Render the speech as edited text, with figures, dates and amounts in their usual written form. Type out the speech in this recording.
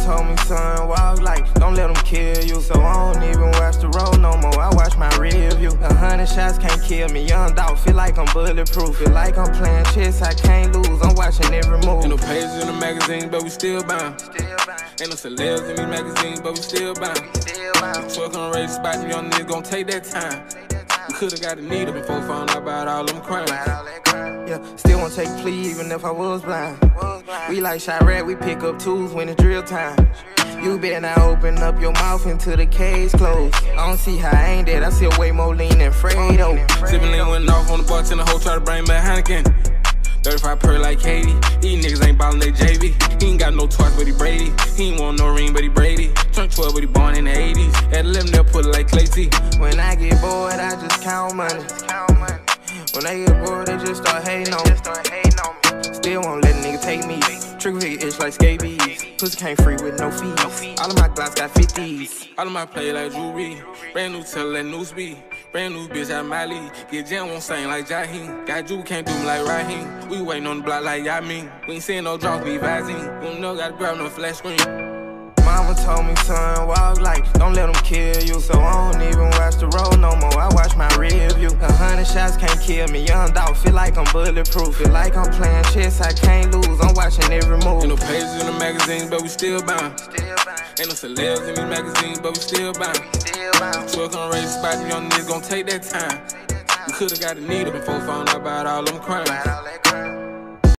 told me, son, walk like, don't let them kill you. So I don't even watch the road no more, I watch my rear view. 100 shots can't kill me, young dog, feel like I'm bulletproof. Feel like I'm playing chess, I can't lose, I'm watching every move. Ain't no pages in the magazine, but we still bound. Ain't no celebs in these magazines, but we still bound. Truck on the race spot, you young niggas gon' take that time. We could've got a needle before found out about all them crimes. Yeah, still won't take a plea even if I was blind. We like Chirac, we pick up tools when it's drill time. You better not open up your mouth until the cage closed. I don't see how I ain't dead, I see way more lean than Fredo. Sippin' lean went off on the bartender, hoe try to bring back Heineken. 35 per like Katie. These niggas ain't ballin' they JV. He ain't got no twice, but he Brady. He ain't want no ring, but he Brady. Trunk 12, but he born in the 80s. At 11, they'll put it like Clay T. When I get bored, I just count money. When they get bored, they just start hating on me. Still won't let a nigga take me. Trick with itch like scabies. Pussy can't free with no fees. All of my Glocks got 50s. All of my play like Drew Reed. Brand new tell that new speed. Brand new bitch out my league. Get jam won't sing like Jaheim. Got Drew can't do me like Raheem. We waiting on the block like Yamin. We ain't seeing no drops, we Visine. We don't know, gotta grab no flash screen. Mama told me, son, walk like, don't let them kill you. So I don't even watch the road no more, I watch my rear view. 100 shots can't kill me, young dog, feel like I'm bulletproof. Feel like I'm playing chess, I can't lose, I'm watching every move. Ain't no pages in the magazines, but we still bound. Ain't no celebs in these magazines, but we still bound. Truck on the race spot, you young niggas gon' take that time. We could've got a needle before found out about all them crimes.